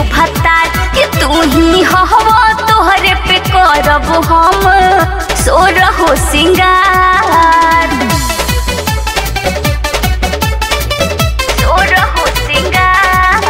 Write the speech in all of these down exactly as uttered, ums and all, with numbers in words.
भतार कि तू ही हवा तोहरे पे करब हम सोरहो सिंगार सोरहो सिंगार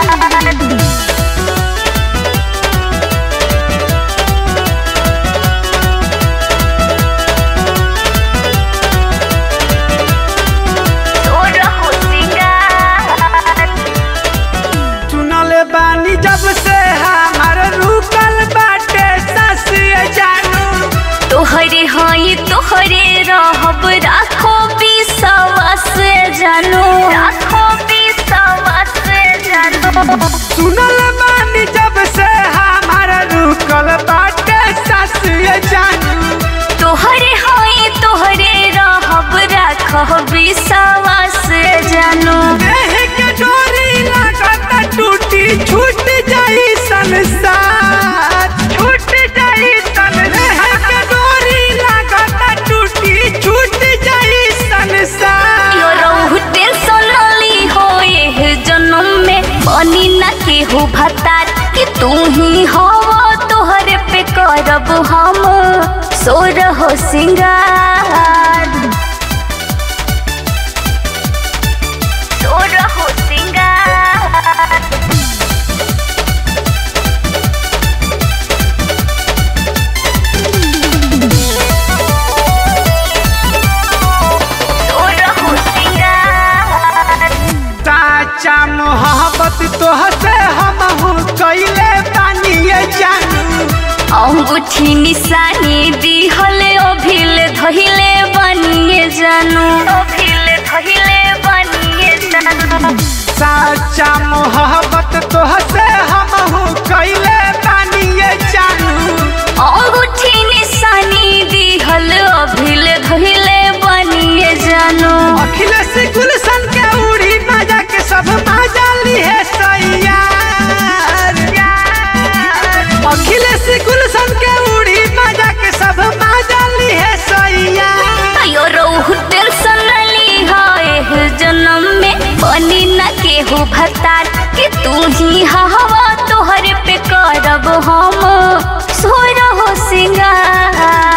सोरहो सिंगार सुनले बानी जब से हमार रुकल बाटे ससिया जानू तोहरे हई तोहरे रहब राखो विश्वास जानू राखो विश्वास जानू सुनले बानी जब से हमार रुकल बाटे ससिया जानू तोहरे हई तोहरे रहब राखो विश्वास जानू देह के डोरी लागत टूटी छूट जाई संसार छूट जाई संसार के डोरी लागत टूटी छूट जाई संसार यो रहु टेंशन ली हो ये जन्म में बनी न केहू भतार कि तू ही हवा तोहरे पे करब हम सोरहो सिंगार सोरहो सिंगार सोरहो सिंगार साचा मोहब्बत तोहसे हमहू कइले बानी ये जानू अंगूठी निशानी दिहल अभिल धहिले बनिए जानू अभिल धहिले बनिए जानू साचा मोहब्बत तोहसे हमहू कइले बानी ये जानू अंगूठी निशानी दिहल अभिल धहिले बनिए जानू अखिलेश गुलशन के उड़ी मजा के सब मजा ली है सैयार अखिलेश गुलशन के उड़ी मजा के सब मजा ली है सैयार यो रहु टेंशन ली है जन्म में बनी न केहू भतार कि तू ही हवा तोहरे पे करब हम सोरहो सिंगार।